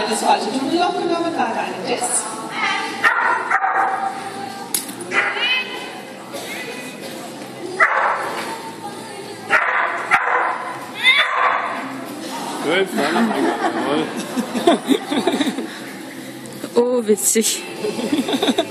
das falsche Tunnelloch genommen, weiter einen Test. Oh, witzig.